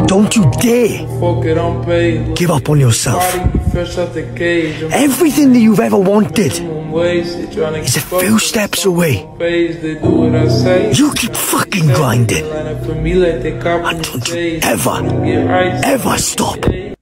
Don't you dare give up on yourself. Everything that you've ever wanted is a few steps away. You keep fucking grinding. And don't you ever stop.